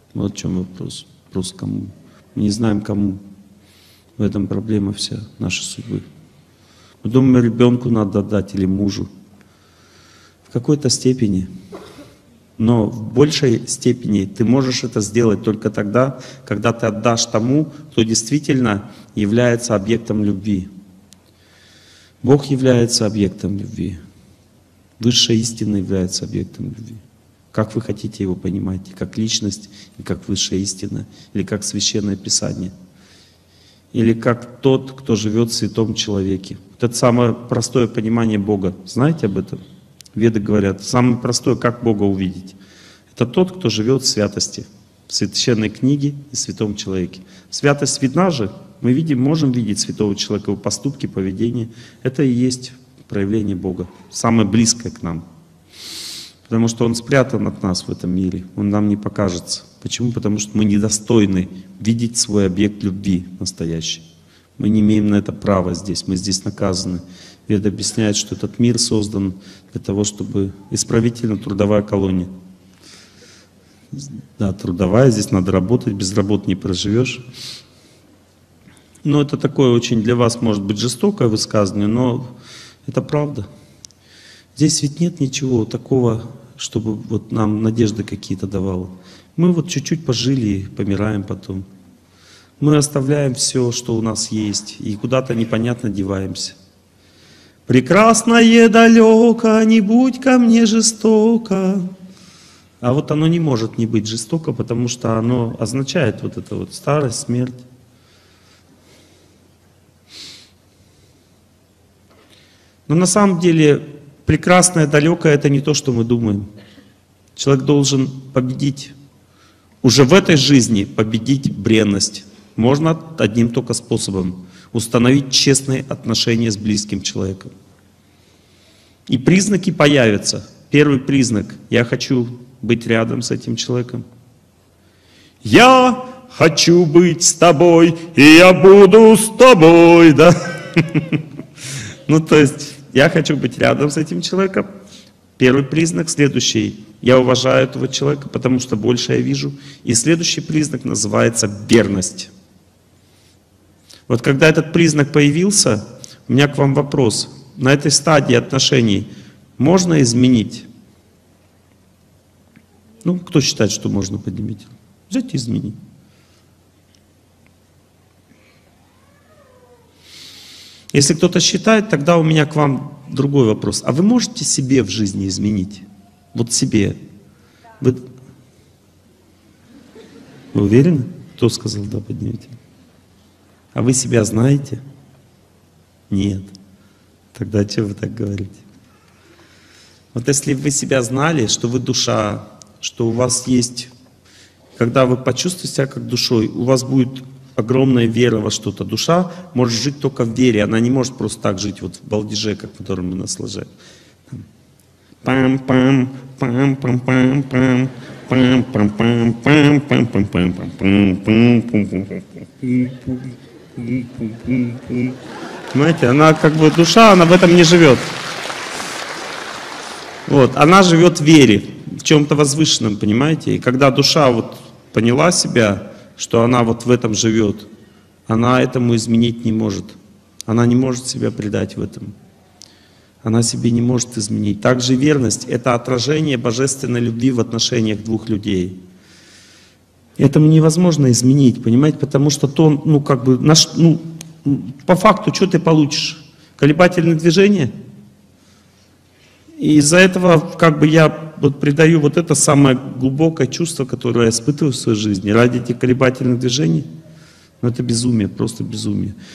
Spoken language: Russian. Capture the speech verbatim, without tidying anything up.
Вот в чем вопрос. Вопрос кому. Мы не знаем кому. В этом проблема вся нашей судьбы. Мы думаем, ребенку надо отдать или мужу. В какой-то степени. Но в большей степени ты можешь это сделать только тогда, когда ты отдашь тому, кто действительно является объектом любви. Бог является объектом любви. Высшая истина является объектом любви. Как вы хотите его понимать? Как личность, и как высшая истина, или как священное писание, или как тот, кто живет в святом человеке. Это самое простое понимание Бога. Знаете об этом? Веды говорят, самое простое, как Бога увидеть. Это тот, кто живет в святости, в священной книге и в святом человеке. Святость видна же, мы видим, можем видеть святого человека, его поступки, поведение. Это и есть проявление Бога, самое близкое к нам. Потому что Он спрятан от нас в этом мире, Он нам не покажется. Почему? Потому что мы недостойны видеть свой объект любви настоящий. Мы не имеем на это права здесь, мы здесь наказаны. Веда объясняет, что этот мир создан для того, чтобы исправительно-трудовая колония. Да, трудовая, здесь надо работать, без работы не проживешь. Но это такое очень для вас, может быть, жестокое высказывание, но это правда. Здесь ведь нет ничего такого, чтобы вот нам надежды какие-то давало. Мы вот чуть-чуть пожили и помираем потом. Мы оставляем все, что у нас есть, и куда-то непонятно деваемся. Прекрасное далеко, не будь ко мне жестоко. А вот оно не может не быть жестоко, потому что оно означает вот это вот старость, смерть. Но на самом деле прекрасное далекое — это не то, что мы думаем. Человек должен победить, уже в этой жизни победить бренность. Можно одним только способом — установить честные отношения с близким человеком. И признаки появятся. Первый признак — я хочу быть рядом с этим человеком. Я хочу быть с тобой, и я буду с тобой, да? Ну, то есть, я хочу быть рядом с этим человеком. Первый признак. Следующий. Я уважаю этого человека, потому что больше я вижу. И следующий признак называется верность. Вот когда этот признак появился, у меня к вам вопрос. На этой стадии отношений можно изменить? Ну, кто считает, что можно поднимить? Взять и изменить. Если кто-то считает, тогда у меня к вам другой вопрос. А вы можете себе в жизни изменить? Вот себе. Вы, вы уверены? Кто сказал, да, поднимите? А вы себя знаете? Нет. Тогда что вы так говорите? Вот если вы себя знали, что вы душа, что у вас есть, когда вы почувствуете себя как душой, у вас будет огромная вера во что-то. Душа может жить только в вере, она не может просто так жить вот в балдеже, как которым мы наслаждаем. Пам-пам, пам-пам-пам-пам, понимаете, она как бы душа, она в этом не живет. Вот, она живет в вере, в чем-то возвышенном, понимаете? И когда душа вот поняла себя, что она вот в этом живет, она этому изменить не может. Она не может себя предать в этом. Она себе не может изменить. Также верность — это отражение божественной любви в отношениях двух людей. Этому невозможно изменить, понимаете? Потому что то, ну как бы, наш, ну, по факту, что ты получишь? Колебательное движение? И из-за этого как бы я вот придаю вот это самое глубокое чувство, которое я испытываю в своей жизни ради этих колебательных движений. Но это безумие, просто безумие.